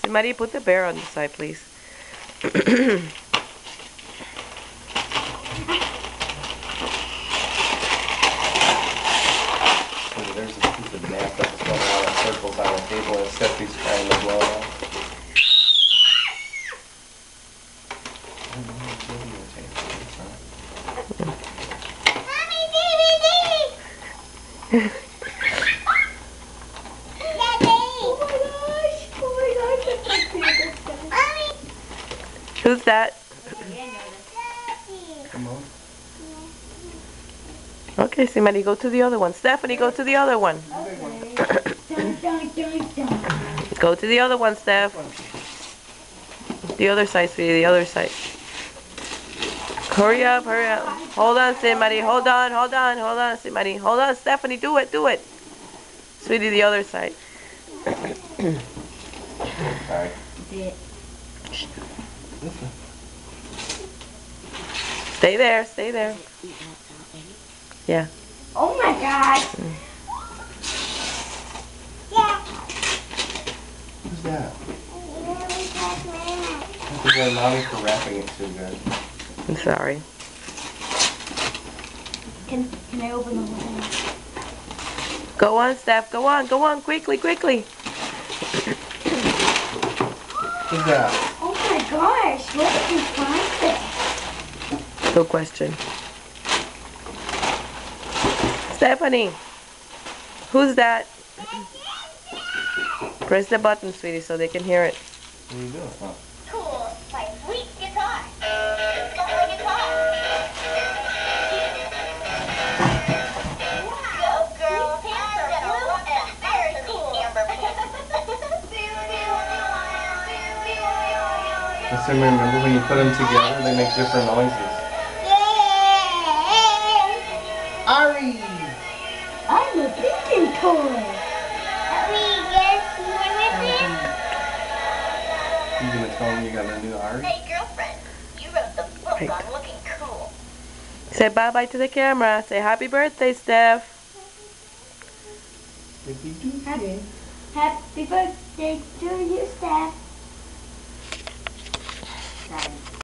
See, Maria, put the bear on the side, please. There's a piece of napkin that's going around in circles on the table and Stephanie's trying to blow it out. Who's that? Come on. Okay, see, Maddie, go to the other one. Stephanie, go to the other one. Go to the other one, Steph. The other side, sweetie, the other side. Hurry up, hurry up. Hold on, see, Maddie. Hold on, hold on, hold on, see, Maddie. Hold on, Stephanie, do it, do it. Sweetie, the other side. Sorry. Stay there, stay there. Yeah. Oh my God. Who's that? Thank you, Mommy, for wrapping it too good. I'm sorry. Can I open the whole thing? Go on, Steph. Go on, quickly, quickly. Who's that? Oh my gosh, where did you find this? Good question. Stephanie, who's that? Press the button, sweetie, so they can hear it. What are you doing? Huh? Cool, my sweet guitar. It's got my guitar. Go girl, pants are blue and very cool. Listen, remember when you put them together, they make different noises. Ari! I'm a thinking toy. You gonna tell them you got a new Ari? Hey girlfriend, you wrote the book Right. on looking cool. Say bye-bye to the camera. Say happy birthday, Steph. Happy birthday to you, Steph.